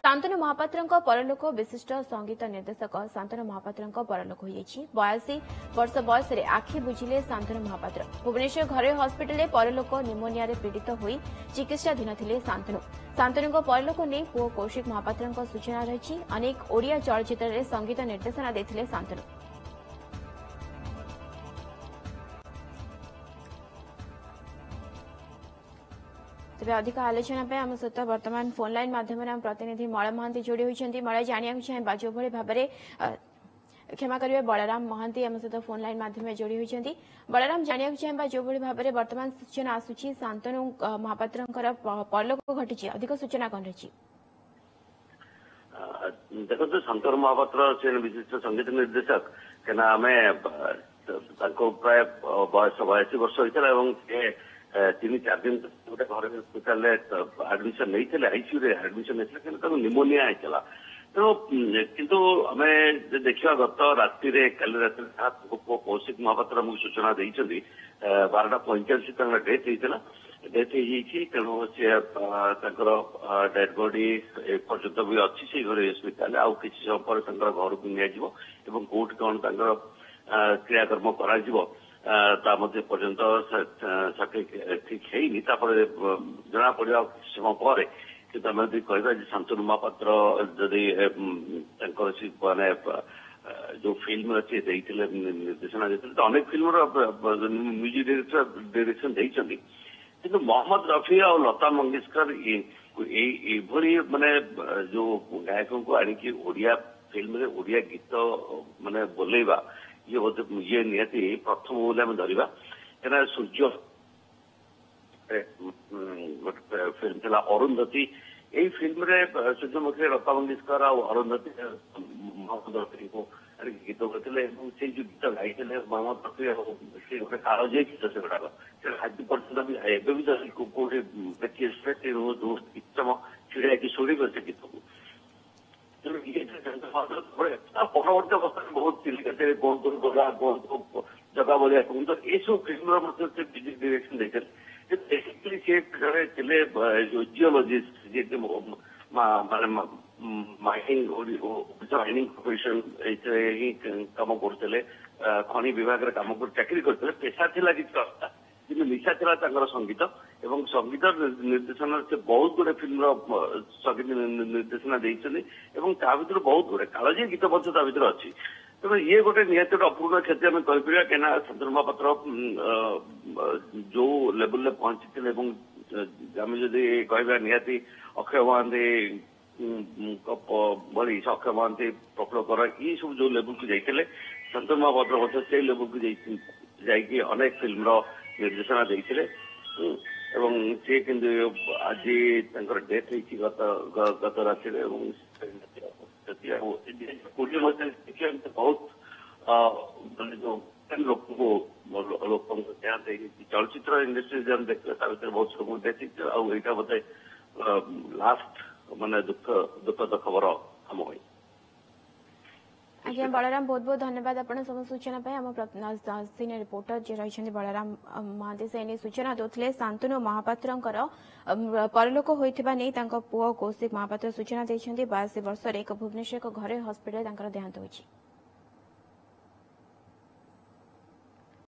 शांतनु महापात्र परलोक विशिष्ट संगीत निर्देशक शांतनु महापात्र परलोक हो 82 वर्ष बयस आखि बुझिले शांतनु महापात्र भुवनेश्वर घरोई हस्पिटाल परलोक निमोनिया पीड़ित होई चिकित्साधीन थिले शांतनु परलोक नहीं पुओ कौशिक महापात्र सूचना रही। अनेक ओडिया चलचित्र में संगीत निर्देशना देथिले शांतनु। तेज अधिक आलोचना आम सहित वर्तमान फोन लाइन माध्यम प्रतिनिधि मल महांती जोड़ी होती मल जाना चाहवा जो भाई क्षमा करेंगे बलराम महांती आम सहित फोन लाइन माध्यम जोड़ी होती बलराम जाना चाहवा जो भाव में वर्तमान सूचना आसूची शांतनु महापात्र परलोक घटी अधिक सूचना कौन रही? देखो शांतनु महापात्र से विशिष्ट संगीत निर्देशक क्या आम प्राय बयस 82 वर्ष होता है 3-4 दिन गोटे घर हस्पिटाल आडमिशन नहीं आईसीयू रे आडमिशन नहीं निमोनिया होता तेणु किंतु आम देखा गत राति काली रात कौशिक महापात्र आमको सूचना देती 12:45 डेथ होता डेथ हो तेणु सी डेड बॉडी एपर्यंत भी अच्छी से घर हस्पिटाल आउ कि समय पर घर को निया कौट कौन क्रियाकर्म करा पर्यंत ठीक है जना पड़ा समय पर कि आम यदि कह शांतनु महापात्र जदि माने जो फिल्म अच्छे निर्देशना देते तो अनेक फिल्म म्यूजिक डायरेक्शन देती किंतु मोहम्मद रफी और लता मंगेशकर ये माने जो गायकों को आनिकी ओडिया फिल्म रे ओडिया गीत माने बोलेबा ये निहती प्रथम बोले आम धरवा क्या सूर्य फिल्म थी अरुंधति यही फिल्म रे सूर्यमुखी लता मंगेशकर और अरुंधति मोहम्मद रफी को गीत करते से जो गीत गाई मोहम्मद रफी से गोटे कालजे गीत से गुड़ाक आज पर्यटन भी कौटे देखिए गीत छिड़ा कि शुणी से गीत को परवर्त अवस्था बहुत चिलिका कौन गोला कौन जगह बोलिया तो ये सब फिल्म म्यूजिक डायरेक्शन देते बेसिकली सी जड़े जो जियोलॉजिस्ट जी माने माइनिंग माइनिंग प्रोफेशन ही कम करते खनि विभाग कम कर चाकरी करते पेशा थी कि निशा था संगीत एवं संगीत निर्देशन से बहुत गुड़े फिल्म संगीत निर्देशना देते भर बहुत गुड़े कालजी गीत अच्छी तेज ये गोटे निहत अपूर्ण क्षति आम कहीपर क्या शांतनु महापात्र जो लेवल पहुंची आम जदि कह निहती अक्षय महांती भली अक्षय महांती प्रफुल्ल ये सब जो लेवल को जाते शांतनु महापात्र से लेवल को जाकि अनेक फिल्म निर्देशना देते सी कि आज डेथ गत राति बहुत जो लोक चलचित्र इंडस्ट्री देखते बहुत लोग डेथ आईटा बोधे लास्ट माने दुखद खबर हम हुई। आज्ञा बलराम बहुत बहुत धन्यवाद आपण सब सूचना आम सीनियर रिपोर्टर जे रही बलराम महांती से सूचना देते शांतनु महापात्र परलोक होता नहीं पुओ कौशिक महापात्र सूचना देते 82 वर्ष एक भुवनेश्वर घरोई हस्पिटाल देहांत होती।